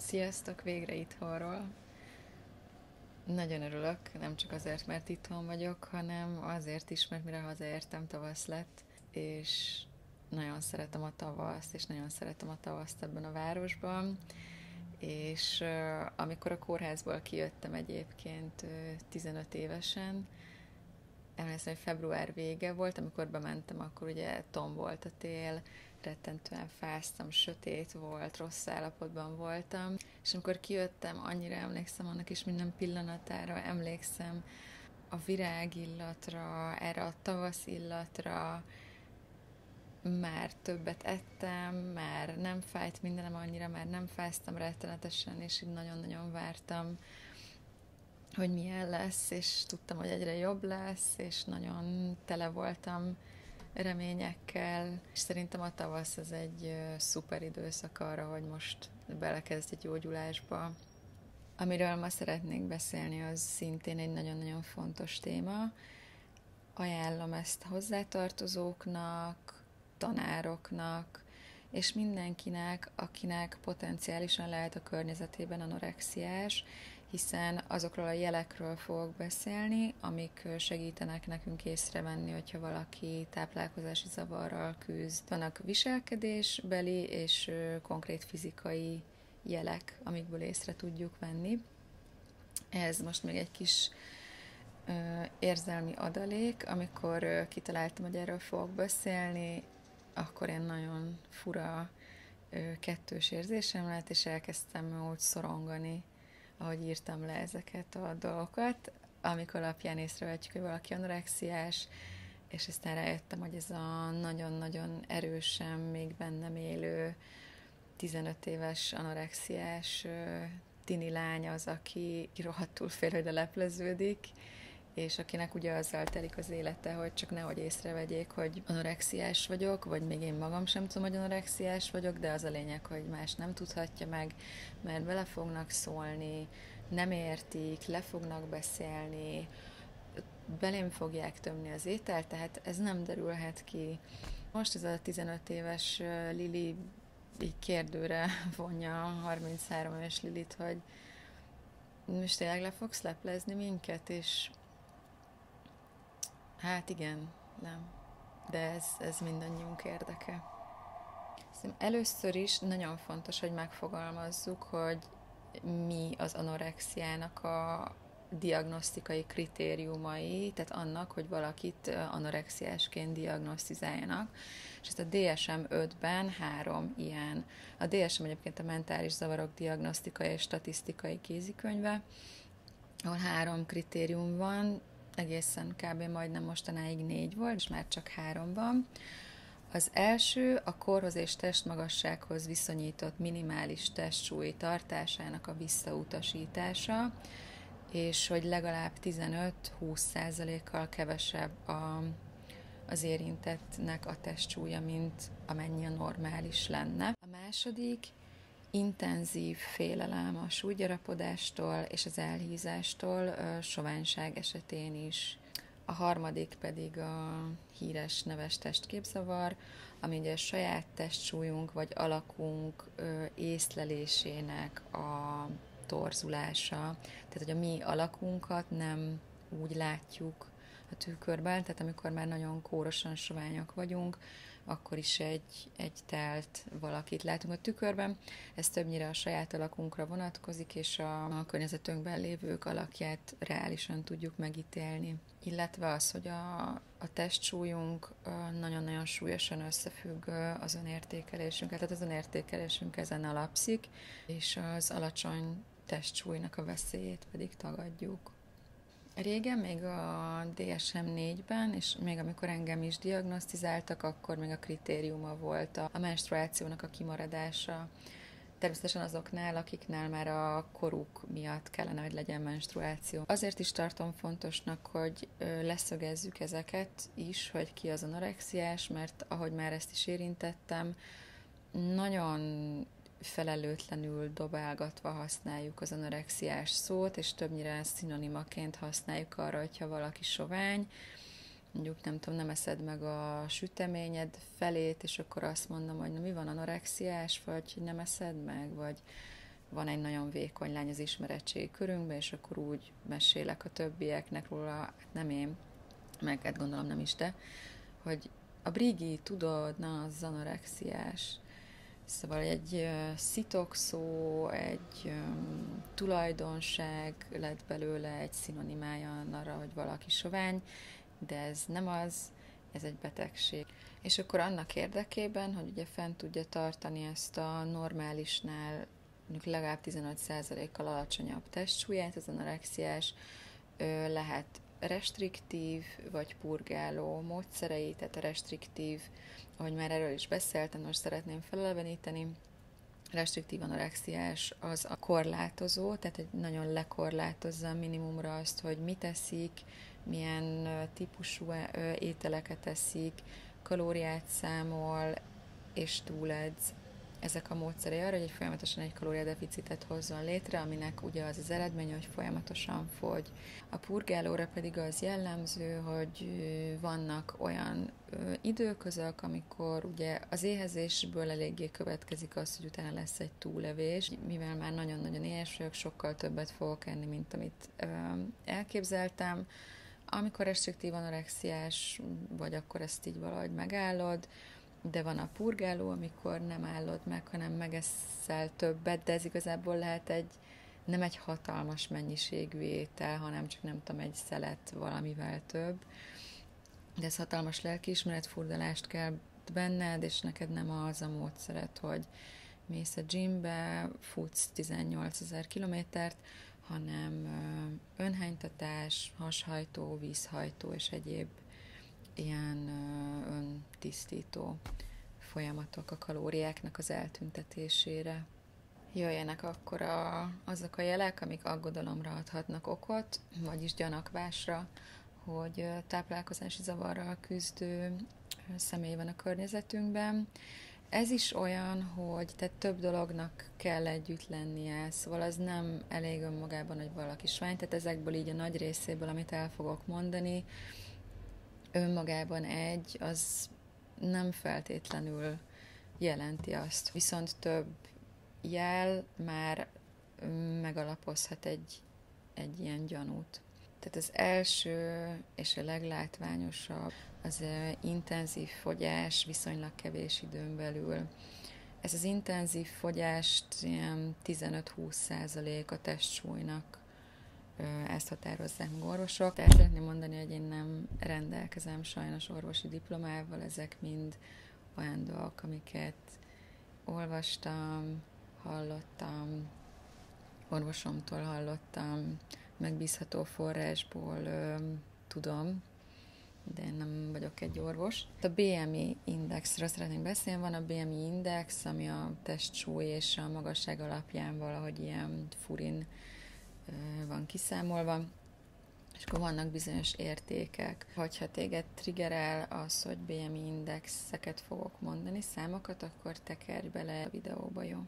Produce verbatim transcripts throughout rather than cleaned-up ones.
Sziasztok, végre itthonról. Nagyon örülök, nem csak azért, mert itthon vagyok, hanem azért is, mert mire hazaértem, tavasz lett, és nagyon szeretem a tavaszt, és nagyon szeretem a tavaszt ebben a városban, és uh, amikor a kórházból kijöttem egyébként uh, tizenöt évesen, emlékszem, hogy február vége volt, amikor bementem, akkor ugye tombolt a tél, rettentően fáztam, sötét volt, rossz állapotban voltam, és amikor kijöttem, annyira emlékszem annak is minden pillanatára, emlékszem a virágillatra, erre a tavasz illatra, már többet ettem, már nem fájt mindenem annyira, már nem fáztam rettenetesen, és így nagyon-nagyon vártam, hogy milyen lesz, és tudtam, hogy egyre jobb lesz, és nagyon tele voltam reményekkel, és szerintem a tavasz az egy szuper időszak arra, hogy most belekezd egy gyógyulásba. Amiről ma szeretnék beszélni, az szintén egy nagyon-nagyon fontos téma. Ajánlom ezt hozzátartozóknak, tanároknak, és mindenkinek, akinek potenciálisan lehet a környezetében anorexiás, hiszen azokról a jelekről fogok beszélni, amik segítenek nekünk észrevenni, hogyha valaki táplálkozási zavarral küzd. Vannak viselkedésbeli és konkrét fizikai jelek, amikből észre tudjuk venni. Ez most még egy kis érzelmi adalék, amikor kitaláltam, hogy erről fogok beszélni, akkor én nagyon fura kettős érzésem lett, és elkezdtem úgy szorongani, ahogy írtam le ezeket a dolgokat, amik alapján észrevehetjük, hogy valaki anorexiás, és aztán rájöttem, hogy ez a nagyon-nagyon erősen még bennem élő tizenöt éves anorexiás tini lány az, aki rohadtul fél, hogy lelepleződik, és akinek ugye azzal telik az élete, hogy csak nehogy észrevegyék, hogy anorexiás vagyok, vagy még én magam sem tudom, hogy anorexiás vagyok, de az a lényeg, hogy más nem tudhatja meg, mert bele fognak szólni, nem értik, le fognak beszélni, belém fogják tömni az ételt, tehát ez nem derülhet ki. Most ez a tizenöt éves Lili így kérdőre vonja a harminchárom éves Lilit, hogy most tényleg le fogsz leplezni minket, és hát igen, nem. De ez, ez mindannyiunk érdeke. Először is nagyon fontos, hogy megfogalmazzuk, hogy mi az anorexiának a diagnosztikai kritériumai, tehát annak, hogy valakit anorexiásként diagnosztizáljanak. És ezt a dé es em ötben három ilyen. A dé es em egyébként a mentális zavarok diagnosztikai és statisztikai kézikönyve, ahol három kritérium van, egészen kb. Majdnem mostanáig négy volt, és már csak három van. Az első a korhoz és testmagassághoz viszonyított minimális testsúly tartásának a visszautasítása, és hogy legalább tizenöt-húsz százalékkal kevesebb a, az érintettnek a testsúlya, mint amennyi a normális lenne. A második intenzív félelem a súlygyarapodástól és az elhízástól, soványság esetén is. A harmadik pedig a híres neves testképzavar, ami ugye a saját testsúlyunk vagy alakunk észlelésének a torzulása. Tehát, hogy a mi alakunkat nem úgy látjuk a tükörben, tehát amikor már nagyon kórosan soványak vagyunk, akkor is egy, egy telt valakit látunk a tükörben. Ez többnyire a saját alakunkra vonatkozik, és a, a környezetünkben lévők alakját reálisan tudjuk megítélni. Illetve az, hogy a, a testsúlyunk nagyon-nagyon súlyosan összefügg az önértékelésünkkel, tehát az önértékelésünk ezen alapszik, és az alacsony testsúlynak a veszélyét pedig tagadjuk. Régen, még a dé es em négyben, és még amikor engem is diagnosztizáltak, akkor még a kritériuma volt a, a menstruációnak a kimaradása. Természetesen azoknál, akiknál már a koruk miatt kellene, hogy legyen menstruáció. Azért is tartom fontosnak, hogy leszögezzük ezeket is, hogy ki az anorexiás, mert ahogy már ezt is érintettem, nagyon felelőtlenül dobálgatva használjuk az anorexiás szót, és többnyire szinonimaként használjuk arra, hogyha valaki sovány, mondjuk nem tudom, nem eszed meg a süteményed felét, és akkor azt mondom, hogy na, mi van, anorexiás, vagy nem eszed meg, vagy van egy nagyon vékony lány az ismeretségi körünkben, és akkor úgy mesélek a többieknek róla, hát nem én, meg hát gondolom nem is te, hogy a Brigi, tudod, na, az anorexiás. Szóval egy uh, szitokszó, egy um, tulajdonság lett belőle, egy szinonimája arra, hogy valaki sovány, de ez nem az, ez egy betegség. És akkor annak érdekében, hogy ugye fent tudja tartani ezt a normálisnál mondjuk legalább tizenöt százalékkal alacsonyabb testsúlyát, az anorexiás ö, lehet restriktív vagy purgáló módszerei, tehát a restriktív, ahogy már erről is beszéltem, most szeretném feleleveníteni, restriktív anorexiás az a korlátozó, tehát egy nagyon lekorlátozza minimumra azt, hogy mit eszik, milyen típusú ételeket eszik, kalóriát számol és túledz. Ezek a módszerei arra, hogy egy folyamatosan egy kalóriadeficitet hozzon létre, aminek ugye az az eredménye, hogy folyamatosan fogy. A purgálóra pedig az jellemző, hogy vannak olyan időközök, amikor ugye az éhezésből eléggé következik az, hogy utána lesz egy túlevés. Mivel már nagyon-nagyon éhes vagyok, sokkal többet fogok enni, mint amit elképzeltem. Amikor restriktív anorexiás vagy, akkor ezt így valahogy megállod, de van a purgáló, amikor nem állod meg, hanem megeszel többet, de ez igazából lehet egy, nem egy hatalmas mennyiségű étel, hanem csak nem tudom, egy szelet valamivel több. De ez hatalmas lelkiismeretfurdalást kell benned, és neked nem az a módszeret, hogy mész a gymbe, futsz tizennyolcezer kilométert, hanem önhánytatás, hashajtó, vízhajtó és egyéb ilyen öntisztító folyamatok a kalóriáknak az eltüntetésére. Jöjjenek akkor a, azok a jelek, amik aggodalomra adhatnak okot, vagyis gyanakvásra, hogy táplálkozási zavarral küzdő személy van a környezetünkben. Ez is olyan, hogy tehát több dolognak kell együtt lennie, szóval az nem elég önmagában, hogy valaki sovány, tehát ezekből így a nagy részéből, amit el fogok mondani, önmagában egy, az nem feltétlenül jelenti azt. Viszont több jel már megalapozhat egy, egy ilyen gyanút. Tehát az első és a leglátványosabb az intenzív fogyás viszonylag kevés időn belül. Ez az intenzív fogyást ilyen tizenöt-húsz százalék a testsúlynak, ezt határozzák meg orvosok. Tehát szeretném mondani, hogy én nem rendelkezem sajnos orvosi diplomával, ezek mind olyan dolgok, amiket olvastam, hallottam, orvosomtól hallottam, megbízható forrásból ö, tudom, de én nem vagyok egy orvos. A bé em i indexről szeretnénk beszélni. Van a bé em i index, ami a testsúly és a magasság alapján valahogy ilyen furin ö, van kiszámolva, és akkor vannak bizonyos értékek. Hogyha téged triggerel az, hogy bé em i indexeket fogok mondani, számokat, akkor tekerj bele a videóba, jó?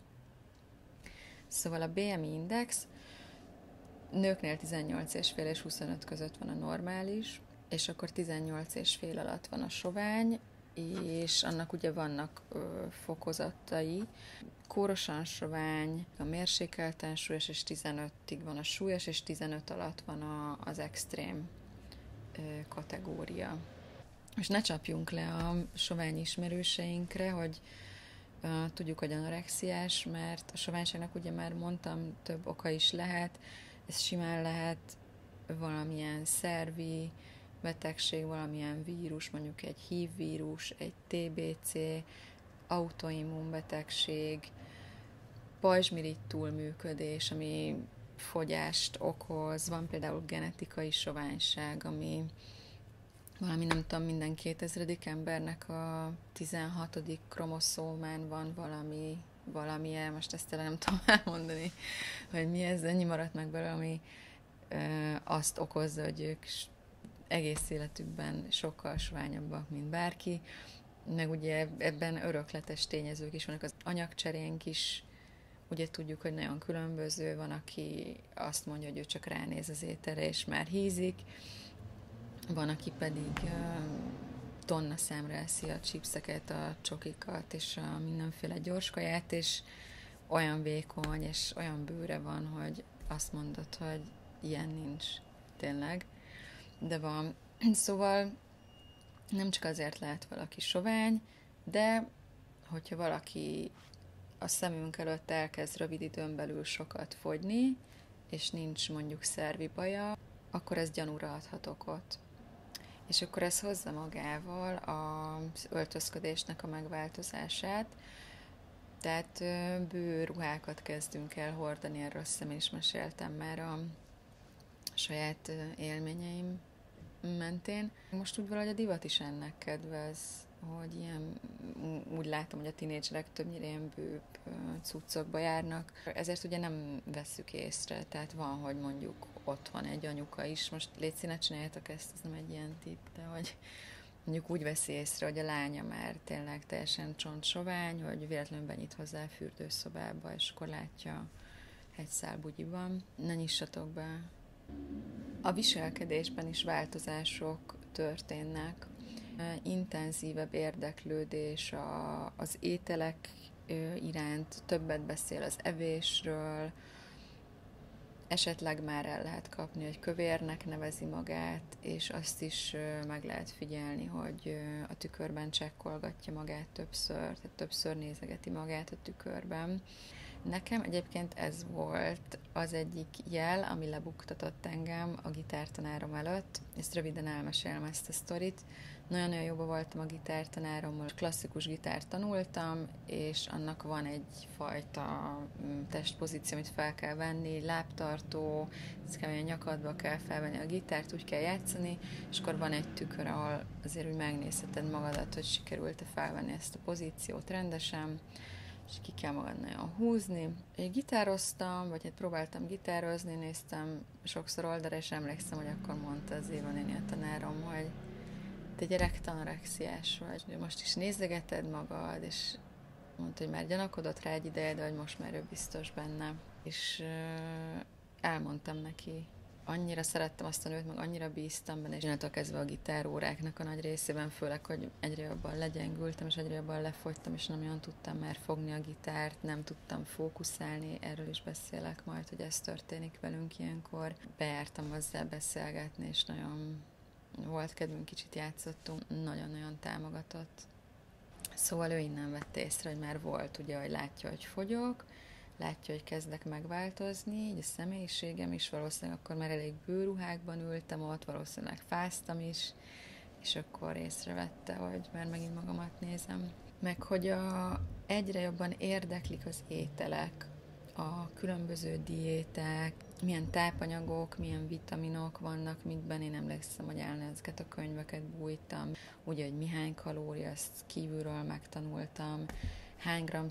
Szóval a bé em i index nőknél tizennyolc és fél és huszonöt között van a normális, és akkor tizennyolc és fél alatt van a sovány, és annak ugye vannak ö, fokozatai. Kórosan sovány, a mérsékelten súlyos, és tizenötig van a súlyos, és tizenöt alatt van a, az extrém ö, kategória. És ne csapjunk le a sovány ismerőseinkre, hogy ö, tudjuk, hogy anorexiás, mert a soványságnak ugye már mondtam, több oka is lehet. Ez simán lehet valamilyen szervi betegség, valamilyen vírus, mondjuk egy há i vé vírus, egy té bé cé, autoimmunbetegség, pajzsmirigy túlműködés, ami fogyást okoz, van például genetikai soványság, ami valami, nem tudom, minden kétezredik embernek a tizenhatodik kromoszómán van valami, valamilyen, most ezt nem tudom elmondani, hogy mi ez, ennyi maradt meg belőle, ami ö, azt okozza, hogy ők egész életükben sokkal soványabbak, mint bárki, meg ugye ebben örökletes tényezők is vannak, az anyagcserénk is, ugye tudjuk, hogy nagyon különböző, van, aki azt mondja, hogy ő csak ránéz az ételre, és már hízik, van, aki pedig uh, tonna számra eszi a chipseket, a csokikat, és a mindenféle gyorskaját, és olyan vékony és olyan bőre van, hogy azt mondod, hogy ilyen nincs tényleg, de van. Szóval nem csak azért lehet valaki sovány, de hogyha valaki a szemünk előtt elkezd rövid időn belül sokat fogyni, és nincs mondjuk szervi baja, akkor ez gyanúra adhat okot. És akkor ez hozza magával az öltözködésnek a megváltozását, tehát bőruhákat kezdünk el hordani, erről azt is meséltem már a saját élményeim mentén. Most úgy valahogy a divat is ennek kedvez, hogy ilyen, úgy látom, hogy a tinédzserek többnyire ilyen bőbb cuccokba járnak. Ezért ugye nem vesszük észre, tehát van, hogy mondjuk ott van egy anyuka is, most légy színe, csináljátok ezt, ez nem egy ilyen tipp, de hogy mondjuk úgy veszi észre, hogy a lánya már tényleg teljesen csontsovány, hogy véletlenül benyit hozzá a fürdőszobába, és akkor látja egy szál bugyiban. Ne nyissatok be. A viselkedésben is változások történnek. Intenzívebb érdeklődés a, az ételek iránt, többet beszél az evésről, esetleg már el lehet kapni, hogy kövérnek nevezi magát, és azt is meg lehet figyelni, hogy a tükörben csekkolgatja magát többször, tehát többször nézegeti magát a tükörben. Nekem egyébként ez volt az egyik jel, ami lebuktatott engem a gitártanárom előtt. Ezt röviden elmesélem, ezt a sztorit. Nagyon-nagyon jóba voltam a gitártanárommal, klasszikus gitárt tanultam, és annak van egyfajta testpozíció, amit fel kell venni, lábtartó, ez kell, hogy a nyakadba kell felvenni a gitárt, úgy kell játszani, és akkor van egy tükör, ahol azért úgy megnézheted magadat, hogy sikerült-e felvenni ezt a pozíciót rendesen, és ki kell magad nagyon húzni. Én gitároztam, vagy hát próbáltam gitározni, néztem sokszor oldalra, és emlékszem, hogy akkor mondta az Éva néni a tanárom, hogy te gyerek anorexiás vagy, most is nézegeted magad, és mondta, hogy már gyanakodott rá egy ideje, de hogy most már ő biztos benne. És uh, elmondtam neki, annyira szerettem azt a nőt, meg annyira bíztam benne, és innentől kezdve a gitáróráknak a nagy részében, főleg, hogy egyre jobban legyengültem, és egyre jobban lefogytam, és nem olyan tudtam már fogni a gitárt, nem tudtam fókuszálni, erről is beszélek majd, hogy ez történik velünk ilyenkor. Bejártam hozzá beszélgetni, és nagyon volt kedvünk, kicsit játszottunk, nagyon-nagyon támogatott. Szóval ő innen vett észre, hogy már volt, ugye, hogy látja, hogy fogyok, látja, hogy kezdek megváltozni, így a személyiségem is, valószínűleg akkor már elég bőruhákban ültem ott, valószínűleg fáztam is, és akkor észrevette, hogy már megint magamat nézem. Meg hogy a, egyre jobban érdeklik az ételek, a különböző diéták, milyen tápanyagok, milyen vitaminok vannak, mikben én emlékszem, hogy elnezget a könyveket bújtam, ugye, hogy mihány kalória, ezt kívülről megtanultam, hány gram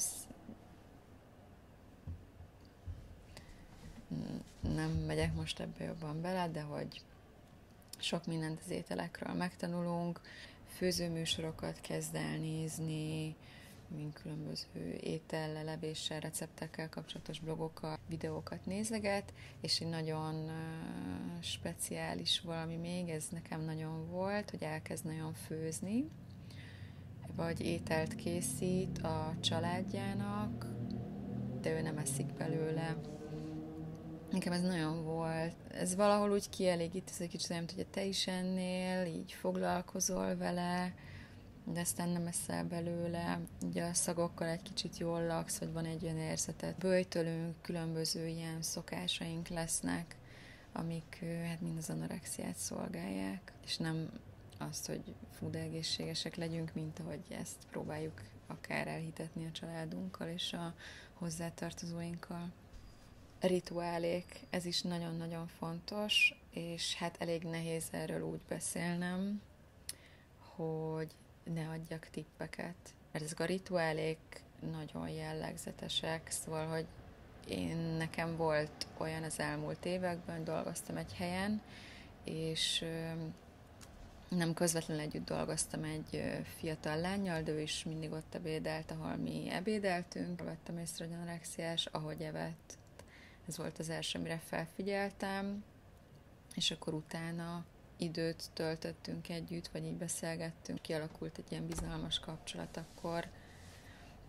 nem megyek most ebbe jobban bele, de hogy sok mindent az ételekről megtanulunk, főzőműsorokat kezd el nézni, mint különböző étellel, levéssel, receptekkel kapcsolatos blogokat, videókat nézeget, és egy nagyon uh, speciális valami még, ez nekem nagyon volt, hogy elkezd nagyon főzni, vagy ételt készít a családjának, de ő nem eszik belőle. Nekem ez nagyon volt. Ez valahol úgy kielégít, ez egy kicsit olyan, hogy te is ennél, így foglalkozol vele, de aztán nem eszel belőle. Ugye a szagokkal egy kicsit jól laksz, vagy van egy olyan érzetet. Böjtölünk, különböző ilyen szokásaink lesznek, amik hát mind az anorexiát szolgálják, és nem azt, hogy fú, de egészségesek legyünk, mint ahogy ezt próbáljuk akár elhitetni a családunkkal és a hozzátartozóinkkal. Rituálék, ez is nagyon-nagyon fontos, és hát elég nehéz erről úgy beszélnem, hogy ne adjak tippeket. Mert ezek a rituálék nagyon jellegzetesek, szóval, hogy én nekem volt olyan az elmúlt években, dolgoztam egy helyen, és nem közvetlenül együtt dolgoztam egy fiatal lánnyal, de ő is mindig ott ebédelt, ahol mi ebédeltünk. Vettem észre, hogy anorexiás, ahogy evett. Ez volt az első, amire felfigyeltem, és akkor utána időt töltöttünk együtt, vagy így beszélgettünk, kialakult egy ilyen bizalmas kapcsolat, akkor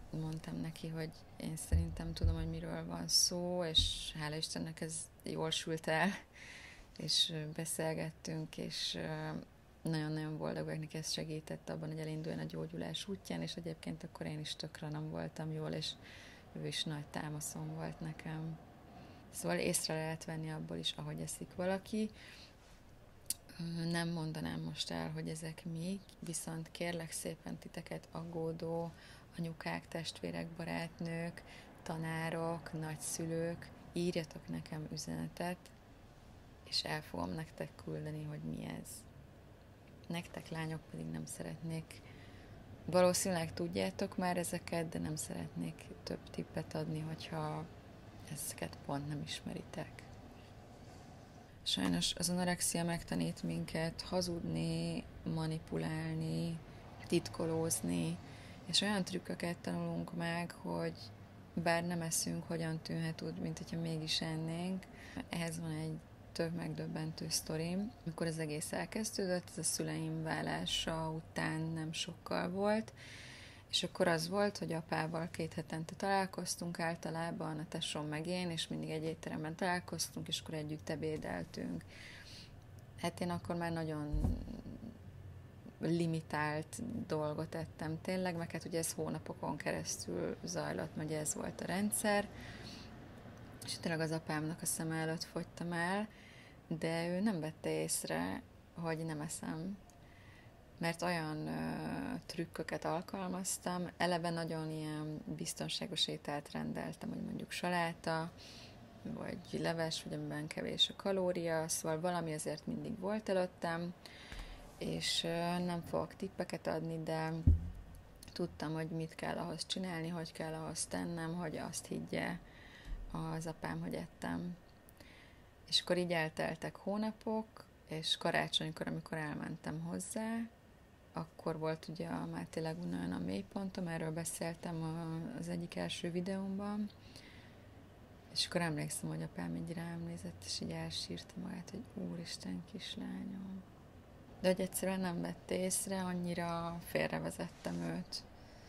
mondtam neki, hogy én szerintem tudom, hogy miről van szó, és hála Istennek ez jól sült el, és beszélgettünk, és nagyon-nagyon boldog vagyok, neki ez segített abban, hogy elinduljon a gyógyulás útján, és egyébként akkor én is tökre nem voltam jól, és ő is nagy támaszom volt nekem. Szóval észre lehet venni abból is, ahogy eszik valaki. Nem mondanám most el, hogy ezek mi, viszont kérlek szépen titeket aggódó anyukák, testvérek, barátnők, tanárok, nagyszülők, írjatok nekem üzenetet, és el fogom nektek küldeni, hogy mi ez. Nektek, lányok, pedig nem szeretnék. Valószínűleg tudjátok már ezeket, de nem szeretnék több tippet adni, hogyha ezeket pont nem ismeritek. Sajnos az anorexia megtanít minket hazudni, manipulálni, titkolózni, és olyan trükköket tanulunk meg, hogy bár nem eszünk, hogyan tűnhet úgy, mint hogyha mégis ennénk. Ehhez van egy több megdöbbentő sztorim. Amikor az egész elkezdődött, ez a szüleim válása után nem sokkal volt, és akkor az volt, hogy apával két hetente találkoztunk általában, a tesóm meg én, és mindig egy étteremben találkoztunk, és akkor együtt ebédeltünk. Hát én akkor már nagyon limitált dolgot ettem tényleg, meg hát ugye ez hónapokon keresztül zajlott, mert ez volt a rendszer, és tényleg az apámnak a szem előtt fogytam el, de ő nem vette észre, hogy nem eszem, mert olyan ö, trükköket alkalmaztam, eleve nagyon ilyen biztonságos ételt rendeltem, hogy mondjuk saláta, vagy leves, vagy amiben kevés a kalória, szóval valami azért mindig volt előttem, és ö, nem fogok tippeket adni, de tudtam, hogy mit kell ahhoz csinálni, hogy kell ahhoz tennem, hogy azt higgye az apám, hogy ettem. És akkor így elteltek hónapok, és karácsonykor, amikor elmentem hozzá, akkor volt ugye a Máté Lagunán a mélypontom, erről beszéltem az egyik első videómban, és akkor emlékszem, hogy apám így rám nézett, és így elsírta magát, hogy úristen kislányom. De hogy egyszerűen nem vette észre, annyira félrevezettem őt.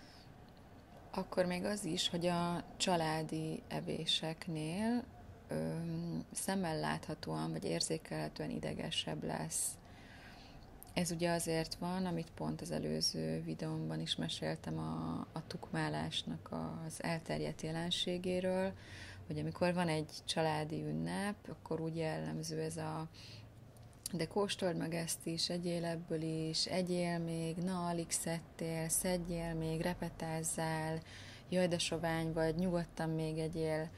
Akkor még az is, hogy a családi evéseknél öm, szemmel láthatóan, vagy érzékelhetően idegesebb lesz. Ez ugye azért van, amit pont az előző videómban is meséltem a, a tukmálásnak az elterjedt jelenségéről, hogy amikor van egy családi ünnep, akkor úgy jellemző ez a de kóstold meg ezt is, egyél ebből is, egyél még, na alig szedtél, szedjél még, repetázzál, jaj de sovány vagy, nyugodtan még egyél.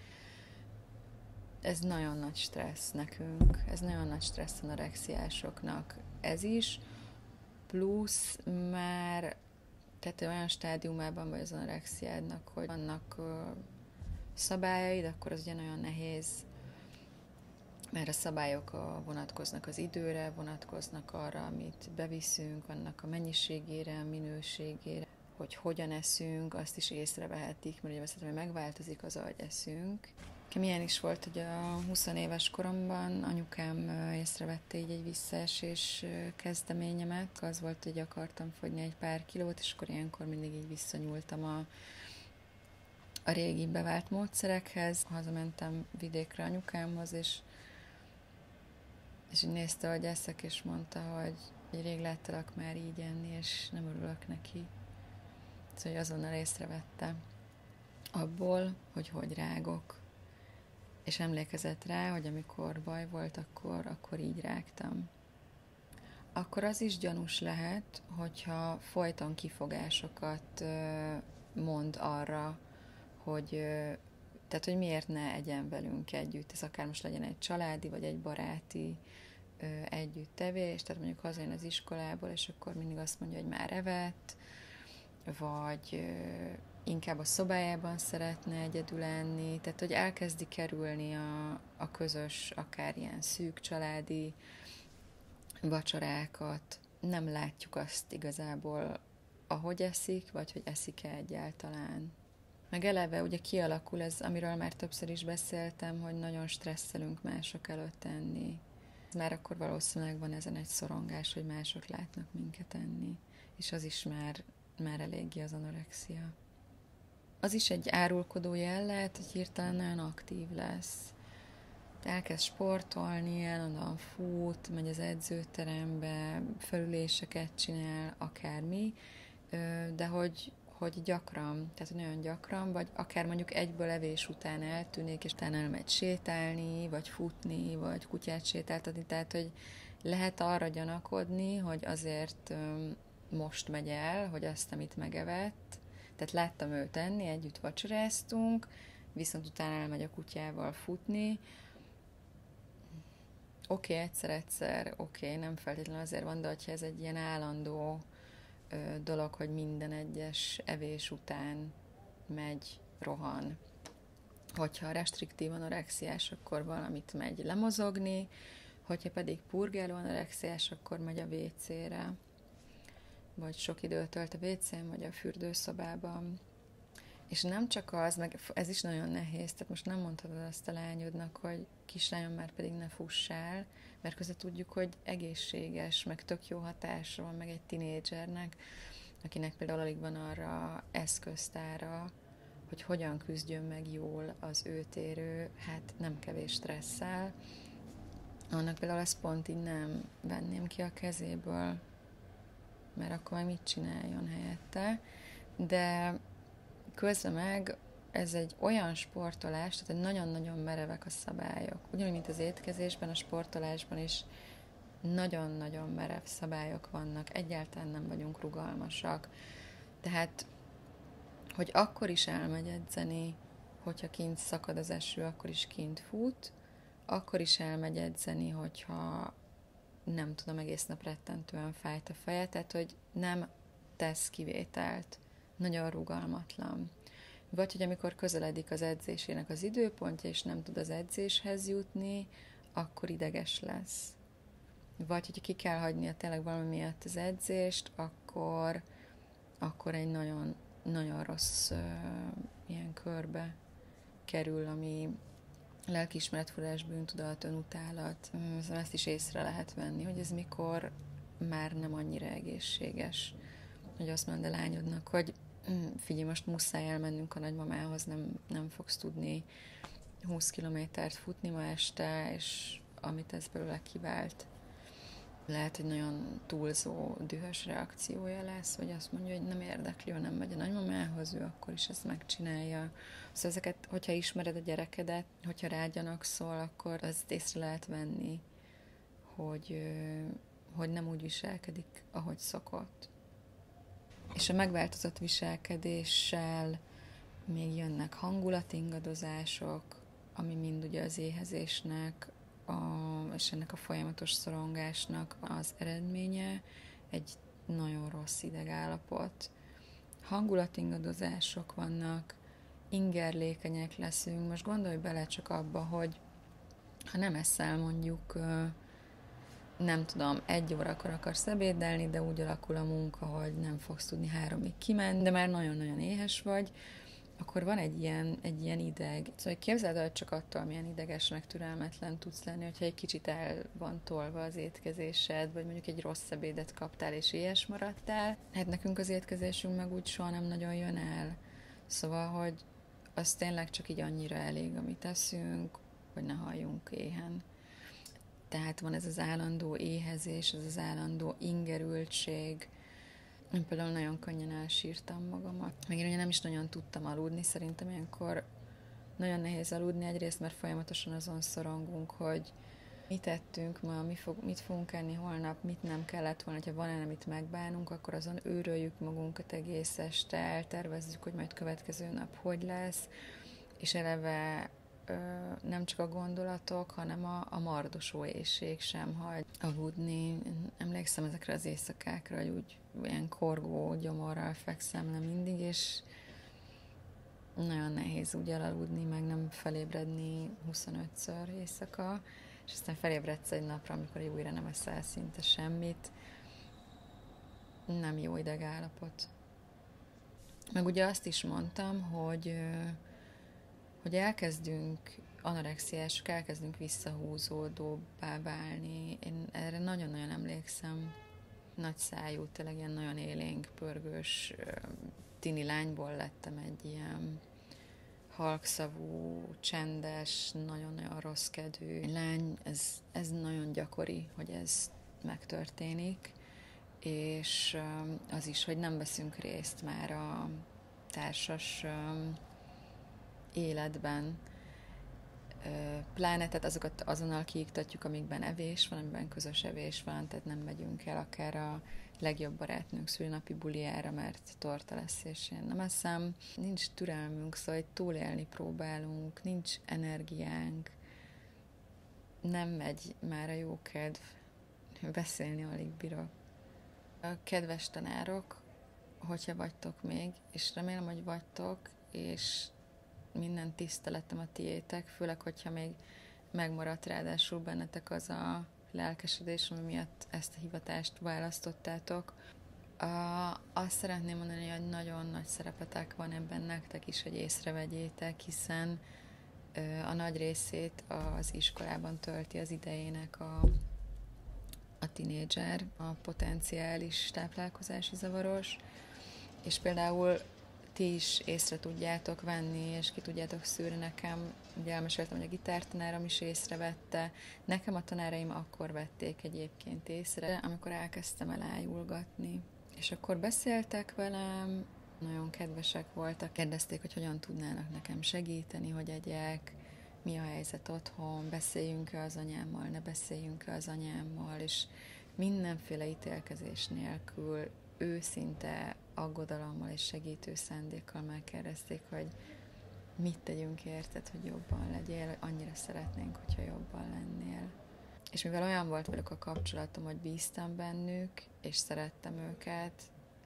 Ez nagyon nagy stressz nekünk, ez nagyon nagy stressz anorexiásoknak. Ez is, plusz már, tehát olyan stádiumában vagy az anorexiádnak, hogy vannak uh, szabályaid, akkor az ugye nagyon nehéz, mert a szabályok vonatkoznak az időre, vonatkoznak arra, amit beviszünk, annak a mennyiségére, a minőségére, hogy hogyan eszünk, azt is észrevehetik, mert ugye azt hogy megváltozik az, ahogy eszünk. Milyen is volt, hogy a húsz éves koromban anyukám észrevette így egy visszaesés kezdeményemet. Az volt, hogy akartam fogyni egy pár kilót, és akkor ilyenkor mindig így visszanyúltam a, a régi bevált módszerekhez. Hazamentem vidékre anyukámhoz, és És így nézte, hogy eszek, és mondta, hogy, hogy rég láttalak már így enni, és nem örülök neki. Szóval azonnal észrevette abból, hogy hogy rágok. És emlékezett rá, hogy amikor baj volt, akkor, akkor így rágtam. Akkor az is gyanús lehet, hogyha folyton kifogásokat mond arra, hogy tehát, hogy miért ne egyen velünk együtt. Ez akár most legyen egy családi, vagy egy baráti ö, együttevés, tehát mondjuk hazajön az iskolából, és akkor mindig azt mondja, hogy már evett, vagy ö, inkább a szobájában szeretne egyedül lenni, tehát, hogy elkezdi kerülni a, a közös, akár ilyen szűk családi vacsorákat. Nem látjuk azt igazából, ahogy eszik, vagy hogy eszik-e egyáltalán. Meg eleve ugye kialakul ez, amiről már többször is beszéltem, hogy nagyon stresszelünk mások előtt enni. Már akkor valószínűleg van ezen egy szorongás, hogy mások látnak minket enni. És az is már, már eléggé az anorexia. az is egy árulkodó jel lehet, hogy hirtelen nagyon aktív lesz. Elkezd sportolni, állandóan fut, megy az edzőterembe, felüléseket csinál, akármi, de hogy, hogy gyakran, tehát nagyon gyakran, vagy akár mondjuk egyből evés után eltűnik, és utána elmegy sétálni, vagy futni, vagy kutyát sétáltatni, tehát hogy lehet arra gyanakodni, hogy azért most megy el, hogy azt, amit megevett, tehát láttam őt enni, együtt vacsoráztunk, viszont utána elmegy a kutyával futni. Oké, okay, egyszer-egyszer, oké, okay, nem feltétlenül azért van, de hogyha ez egy ilyen állandó ö, dolog, hogy minden egyes evés után megy, rohan. Hogyha restriktív anorexiás, akkor valamit megy lemozogni, hogyha pedig purgáló anorexiás, akkor megy a vécére, vagy sok időt tölt a vécén, vagy a fürdőszobában. És nem csak az, meg ez is nagyon nehéz, tehát most nem mondhatod azt a lányodnak, hogy kislányom, már pedig ne fussál, mert közben tudjuk, hogy egészséges, meg tök jó hatása van, meg egy tinédzsernek, akinek például alig van arra eszköztára, hogy hogyan küzdjön meg jól az őt érő, hát nem kevés stresszel. Annak például ezt pont így nem venném ki a kezéből, mert akkor meg mit csináljon helyette. De közben meg ez egy olyan sportolás, tehát nagyon-nagyon merevek a szabályok. Ugyanúgy, mint az étkezésben, a sportolásban is nagyon-nagyon merev szabályok vannak, egyáltalán nem vagyunk rugalmasak. Tehát, hogy akkor is elmegy edzeni, hogyha kint szakad az eső, akkor is kint fut, akkor is elmegy edzeni, hogyha nem tudom, egész nap rettentően fájt a feje, tehát, hogy nem tesz kivételt, nagyon rugalmatlan. Vagy, hogy amikor közeledik az edzésének az időpontja, és nem tud az edzéshez jutni, akkor ideges lesz. Vagy, hogyha ki kell hagynia tényleg valami miatt az edzést, akkor, akkor egy nagyon, nagyon rossz uh, ilyen körbe kerül, ami lelkiismeretfordulás, bűntudat, önutálat. Ezt is észre lehet venni, hogy ez mikor már nem annyira egészséges. Hogy azt mondd a lányodnak, hogy figyelj, most muszáj elmennünk a nagymamához, nem, nem fogsz tudni húsz kilométert futni ma este, és amit ez belőle kivált, lehet, hogy nagyon túlzó, dühös reakciója lesz, vagy azt mondja, hogy nem érdekli, nem megy a nagymamához, ő akkor is ezt megcsinálja. Szóval ezeket, hogyha ismered a gyerekedet, hogyha rágyanakszol, akkor azt észre lehet venni, hogy, hogy nem úgy viselkedik, ahogy szokott. És a megváltozott viselkedéssel még jönnek hangulatingadozások, ami mind ugye az éhezésnek, a, és ennek a folyamatos szorongásnak az eredménye, egy nagyon rossz idegállapot. Hangulatingadozások vannak, ingerlékenyek leszünk. Most gondolj bele csak abba, hogy ha nem eszel mondjuk, nem tudom, egy órakor akarsz ebédelni, de úgy alakul a munka, hogy nem fogsz tudni háromig kimenni, de már nagyon-nagyon éhes vagy, akkor van egy ilyen, egy ilyen ideg. Szóval képzeld el, hogy csak attól, milyen ideges, meg türelmetlen tudsz lenni, hogyha egy kicsit el van tolva az étkezésed, vagy mondjuk egy rossz ebédet kaptál, és éhes maradtál. Hát nekünk az étkezésünk meg úgy soha nem nagyon jön el. Szóval, hogy az tényleg csak így annyira elég, amit eszünk, hogy ne halljunk éhen. Tehát van ez az állandó éhezés, ez az állandó ingerültség. Én például nagyon könnyen elsírtam magamat. Még én ugye nem is nagyon tudtam aludni, szerintem ilyenkor nagyon nehéz aludni, egyrészt, mert folyamatosan azon szorongunk, hogy mit ettünk ma, mi fog, mit fogunk enni holnap, mit nem kellett volna, ha van el, amit megbánunk, akkor azon őröljük magunkat egész este, eltervezzük, hogy majd következő nap hogy lesz, és eleve nem csak a gondolatok, hanem a, a mardosó éjség sem hagy aludni. Én emlékszem ezekre az éjszakákra, hogy úgy ilyen korgó gyomorral fekszem le mindig, és nagyon nehéz úgy elaludni, meg nem felébredni huszonötször éjszaka, és aztán felébredsz egy napra, amikor újra nem eszel szinte semmit. Nem jó idegállapot. Meg ugye azt is mondtam, hogy hogy elkezdünk anorexiások, elkezdünk visszahúzódóbbá válni. Én erre nagyon-nagyon emlékszem. Nagy szájú, tényleg ilyen nagyon élénk, pörgős, tini lányból lettem egy ilyen halkszavú, csendes, nagyon-nagyon rossz kedvű lány. Ez, ez nagyon gyakori, hogy ez megtörténik, és az is, hogy nem veszünk részt már a társas életben, pláne, tehát azokat azonnal kiiktatjuk, amikben evés van, amiben közös evés van, tehát nem megyünk el akár a legjobb barátnőnk szülinapi bulijára, mert torta lesz, és én nem eszem. Nincs türelmünk, szóval hogy túlélni próbálunk, nincs energiánk, nem megy már a jó kedv, beszélni alig bírok. A kedves tanárok, hogyha vagytok még, és remélem, hogy vagytok, és minden tiszteletem a tiétek, főleg, hogyha még megmaradt ráadásul bennetek az a lelkesedés, ami miatt ezt a hivatást választottátok. A, azt szeretném mondani, hogy nagyon nagy szerepetek van ebben nektek is, hogy észrevegyétek, hiszen a nagy részét az iskolában tölti az idejének a, a tinédzser, a potenciális táplálkozási zavaros, és például ti is észre tudjátok venni, és ki tudjátok szűrni nekem. Ugye elmeséltem, hogy a gitártanárom is észrevette. Nekem a tanáraim akkor vették egyébként észre, amikor elkezdtem elájulgatni. És akkor beszéltek velem, nagyon kedvesek voltak, kérdezték, hogy hogyan tudnának nekem segíteni, hogy egyek, mi a helyzet otthon, beszéljünk-e az anyámmal, ne beszéljünk-e az anyámmal, és mindenféle ítélkezés nélkül őszinte aggodalommal és segítő szándékkal megkérdezték, hogy mit tegyünk érted, hogy jobban legyél, annyira szeretnénk, hogyha jobban lennél. És mivel olyan volt velük a kapcsolatom, hogy bíztam bennük, és szerettem őket,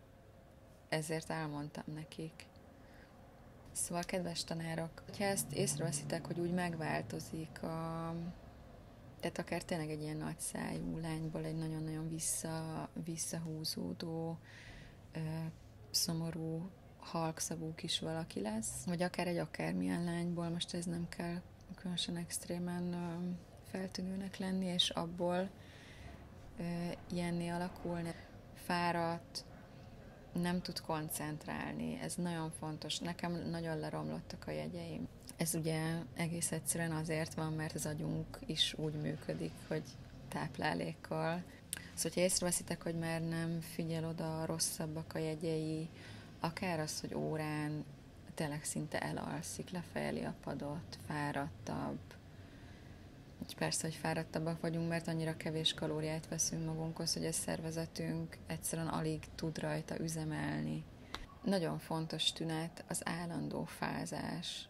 ezért elmondtam nekik. Szóval, kedves tanárok, hogyha ezt észreveszitek, hogy úgy megváltozik a... Tehát akár tényleg egy ilyen nagyszájú lányból egy nagyon-nagyon vissza, visszahúzódó, szomorú, halkszavú kis valaki lesz, vagy akár egy akármilyen lányból, most ez nem kell különösen extrémen feltűnőnek lenni, és abból ilyenné alakulni. Fáradt, nem tud koncentrálni, ez nagyon fontos. Nekem nagyon leromlottak a jegyeim. Ez ugye egész egyszerűen azért van, mert az agyunk is úgy működik, hogy táplálékkal. Szóval, hogyha észreveszitek, hogy már nem figyel oda, rosszabbak a jegyei, akár az, hogy órán tényleg szinte elalszik, lefejeli a padot, fáradtabb. És persze, hogy fáradtabbak vagyunk, mert annyira kevés kalóriát veszünk magunkhoz, hogy a szervezetünk egyszerűen alig tud rajta üzemelni. Nagyon fontos tünet az állandó fázás.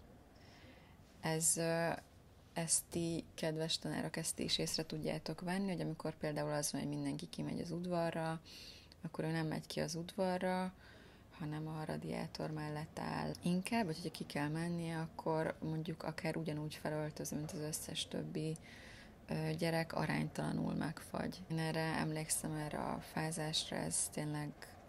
Ez, ezt ti, kedves tanárok, ezt is észre tudjátok venni, hogy amikor például az van, hogy mindenki kimegy az udvarra, akkor ő nem megy ki az udvarra, hanem a radiátor mellett áll. Inkább, vagy hogyha ki kell mennie, akkor mondjuk akár ugyanúgy felöltöző, mint az összes többi gyerek, aránytalanul megfagy. Én erre emlékszem, erre a fázásra, ez tényleg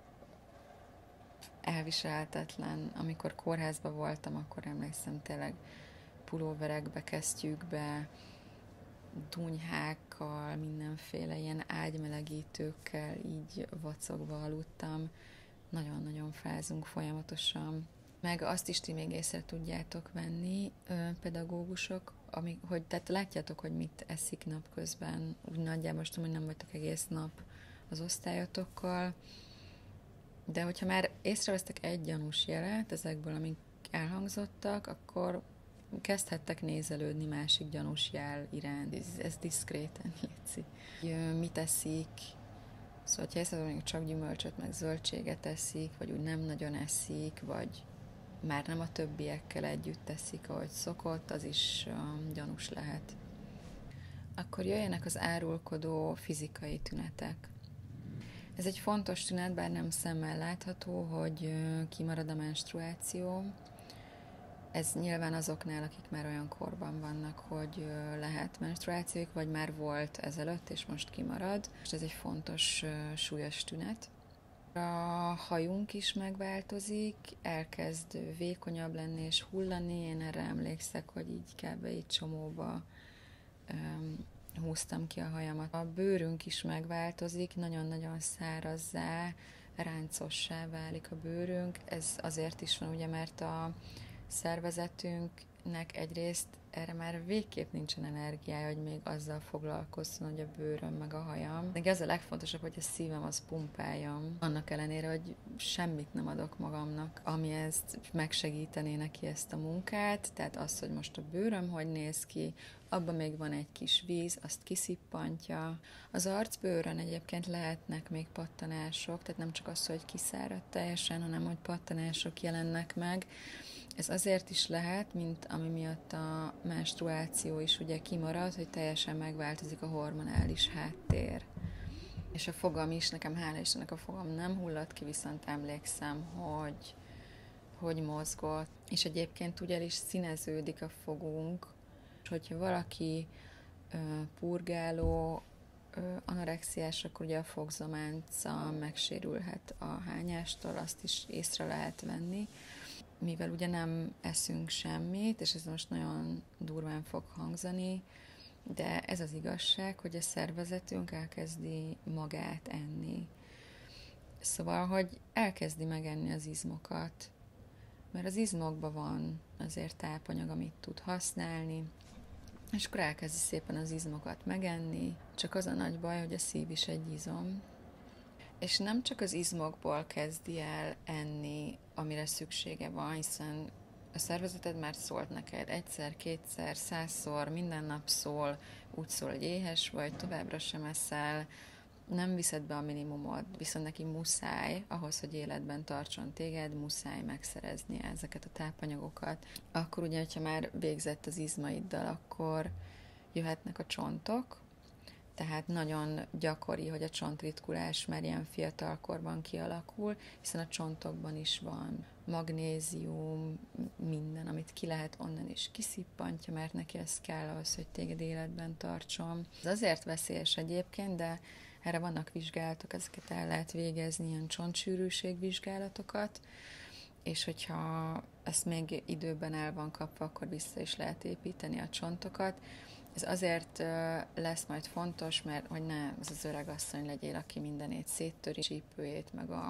elviselhetetlen. Amikor kórházban voltam, akkor emlékszem tényleg pulóverekbe, kesztyűkbe, dunyhákkal, mindenféle ilyen ágymelegítőkkel így vacogva aludtam. Nagyon-nagyon fázunk folyamatosan. Meg azt is ti még észre tudjátok venni, pedagógusok, amik, hogy tehát látjátok, hogy mit eszik napközben. Úgy nagyjából most tudom, hogy nem vagytok egész nap az osztályotokkal, de hogyha már észrevesztek egy gyanús jelet ezekből, amik elhangzottak, akkor kezdhettek nézelődni másik gyanús jel iránt. Ez, ez diszkréten létszik. Mit eszik? Szóval, hogyha észrevezik, hogy csak gyümölcsöt, meg zöldséget eszik, vagy úgy nem nagyon eszik, vagy már nem a többiekkel együtt eszik, ahogy szokott, az is um, gyanús lehet. Akkor jöjjenek az árulkodó fizikai tünetek. Ez egy fontos tünet, bár nem szemmel látható, hogy uh, kimarad a menstruáció. Ez nyilván azoknál, akik már olyan korban vannak, hogy uh, lehet menstruációjuk, vagy már volt ezelőtt, és most kimarad. És ez egy fontos, uh, súlyos tünet. A hajunk is megváltozik, elkezd vékonyabb lenni és hullani. Én erre emlékszek, hogy így kb. Így csomóba um, húztam ki a hajamat. A bőrünk is megváltozik, nagyon-nagyon szárazzá, ráncossá válik a bőrünk. Ez azért is van, ugye, mert a szervezetünknek egyrészt erre már végképp nincsen energiája, hogy még azzal foglalkozzon, hogy a bőröm meg a hajam. De ez a legfontosabb, hogy a szívem az pumpáljam. Annak ellenére, hogy semmit nem adok magamnak, ami ezt megsegítené neki ezt a munkát. Tehát az, hogy most a bőröm hogy néz ki, abban még van egy kis víz, azt kiszippantja. Az arcbőrön egyébként lehetnek még pattanások, tehát nem csak az, hogy kiszárad teljesen, hanem hogy pattanások jelennek meg. Ez azért is lehet, mint ami miatt a menstruáció is ugye kimarad, hogy teljesen megváltozik a hormonális háttér. És a fogam is, nekem hála Istennek a fogam nem hullott ki, viszont emlékszem, hogy, hogy mozgott. És egyébként ugye is színeződik a fogunk, és hogyha valaki ö, purgáló, ö, anorexiás, akkor ugye a fogzománca megsérülhet a hányástól, azt is észre lehet venni. Mivel ugye nem eszünk semmit, és ez most nagyon durván fog hangzani, de ez az igazság, hogy a szervezetünk elkezdi magát enni. Szóval, hogy elkezdi megenni az izmokat, mert az izmokban van azért tápanyag, amit tud használni, és akkor elkezdi szépen az izmokat megenni, csak az a nagy baj, hogy a szív is egy izom, és nem csak az izmokból kezdi el enni, amire szüksége van, hiszen a szervezeted már szólt neked egyszer, kétszer, százszor, minden nap szól, úgy szól, hogy éhes vagy, továbbra sem eszel, nem viszed be a minimumot, viszont neki muszáj, ahhoz, hogy életben tartson téged, muszáj megszerezni ezeket a tápanyagokat. Akkor ugye, hogyha már végzett az izmaiddal, akkor jöhetnek a csontok, tehát nagyon gyakori, hogy a csontritkulás már ilyen fiatalkorban kialakul, hiszen a csontokban is van magnézium, minden, amit ki lehet onnan is kiszippantja, mert neki ez kell ahhoz, hogy téged életben tartson. Ez azért veszélyes egyébként, de erre vannak vizsgálatok, ezeket el lehet végezni, ilyen csontsűrűségvizsgálatokat, és hogyha ezt még időben el van kapva, akkor vissza is lehet építeni a csontokat. Ez azért lesz majd fontos, mert hogy ne az az öreg asszony legyél, aki mindenét széttöri, csípőjét, meg a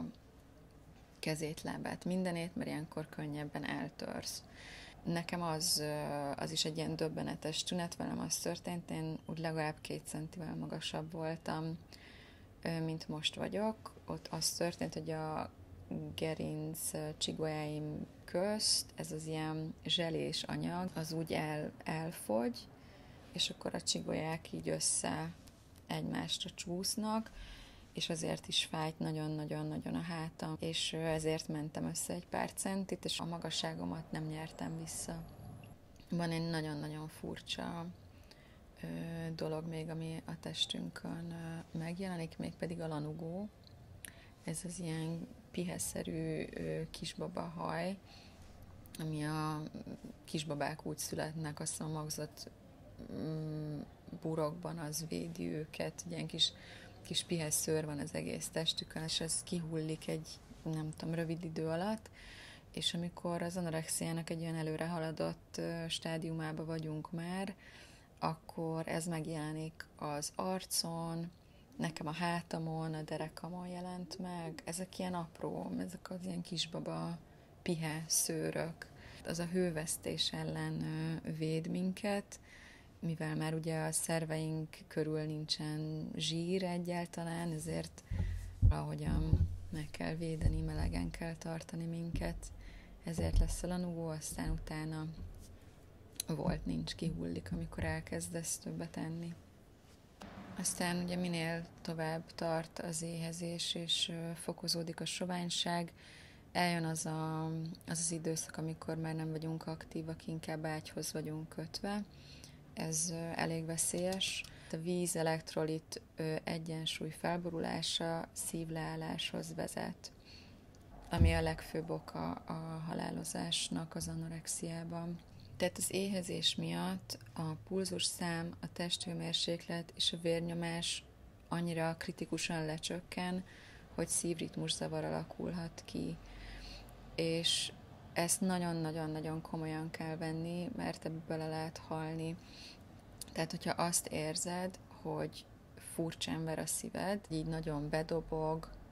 kezét, lábát, mindenét, mert ilyenkor könnyebben eltörsz. Nekem az, az is egy ilyen döbbenetes tünet, velem az történt, én úgy legalább két centivel magasabb voltam, mint most vagyok. Ott az történt, hogy a gerinc csigolyáim közt ez az ilyen zselés anyag, az úgy el, elfogy, és akkor a csigolyák így össze egymásra csúsznak, és azért is fájt nagyon-nagyon-nagyon a hátam, és ezért mentem össze egy pár centit, és a magasságomat nem nyertem vissza. Van egy nagyon-nagyon furcsa ö, dolog még, ami a testünkön ö, megjelenik, mégpedig a lanugó. Ez az ilyen piheszerű ö, kisbaba haj, ami a kisbabák úgy születnek, azt a magzat mm, burokban az védi őket, ilyen kis kis pihes szőr van az egész testükön, és ez kihullik egy, nem tudom, rövid idő alatt, és amikor az anorexiának egy olyan előre haladott stádiumába vagyunk már, akkor ez megjelenik az arcon, nekem a hátamon, a derekamon jelent meg. Ezek ilyen apró, ezek az ilyen kisbaba pihe szőrök. Az a hővesztés ellen véd minket, mivel már ugye a szerveink körül nincsen zsír egyáltalán, ezért valahogyan meg kell védeni, melegen kell tartani minket. Ezért lesz a lanugó, aztán utána volt, nincs, kihullik, amikor elkezdesz többet enni. Aztán ugye minél tovább tart az éhezés, és fokozódik a soványság, eljön az, a, az az időszak, amikor már nem vagyunk aktívak, inkább ágyhoz vagyunk kötve. Ez elég veszélyes. A víz elektrolit egyensúly felborulása szívleálláshoz vezet, ami a legfőbb oka a halálozásnak az anorexiában. Tehát az éhezés miatt a pulzusszám, a testhőmérséklet és a vérnyomás annyira kritikusan lecsökken, hogy szívritmuszavar alakulhat ki. És ezt nagyon-nagyon-nagyon komolyan kell venni, mert ebbe bele lehet halni. Tehát, hogyha azt érzed, hogy furcsán ver a szíved, így nagyon bedobog,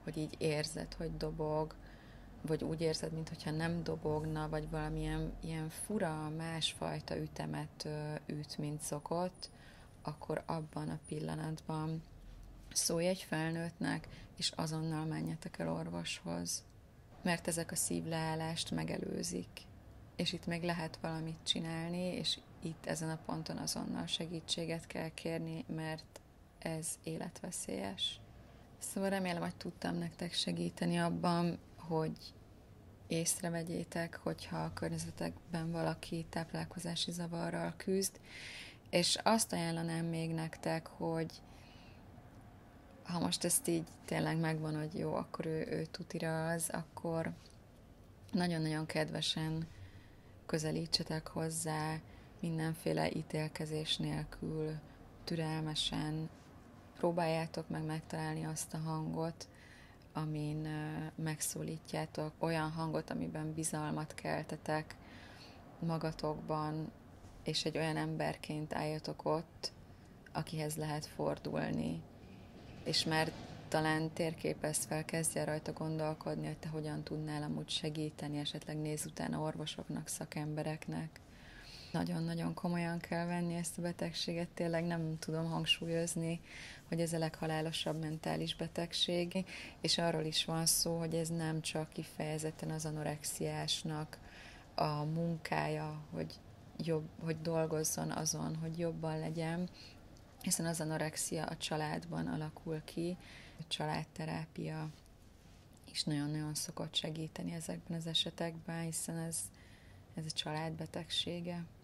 hogy így érzed, hogy dobog, vagy úgy érzed, mintha nem dobogna, vagy valamilyen ilyen fura, másfajta ütemet üt, mint szokott, akkor abban a pillanatban szólj egy felnőttnek, és azonnal menjetek el orvoshoz, mert ezek a szívleállást megelőzik, és itt még lehet valamit csinálni, és itt ezen a ponton azonnal segítséget kell kérni, mert ez életveszélyes. Szóval remélem, hogy tudtam nektek segíteni abban, hogy észrevegyétek, hogyha a környezetekben valaki táplálkozási zavarral küzd, és azt ajánlanám még nektek, hogy ha most ezt így tényleg megvan, hogy jó, akkor ő, ő tutira az, akkor nagyon-nagyon kedvesen közelítsetek hozzá, mindenféle ítélkezés nélkül, türelmesen, próbáljátok meg megtalálni azt a hangot, amin megszólítjátok, olyan hangot, amiben bizalmat keltetek magatokban, és egy olyan emberként álljatok ott, akihez lehet fordulni, és már talán térképezd fel, kezdj el rajta gondolkodni, hogy te hogyan tudnál amúgy segíteni, esetleg nézz utána orvosoknak, szakembereknek. Nagyon-nagyon komolyan kell venni ezt a betegséget, tényleg nem tudom hangsúlyozni, hogy ez a leghalálosabb mentális betegség, és arról is van szó, hogy ez nem csak kifejezetten az anorexiásnak a munkája, hogy, jobb, hogy dolgozzon azon, hogy jobban legyen, hiszen az anorexia a családban alakul ki, a családterápia is nagyon-nagyon szokott segíteni ezekben az esetekben, hiszen ez, ez a család betegsége.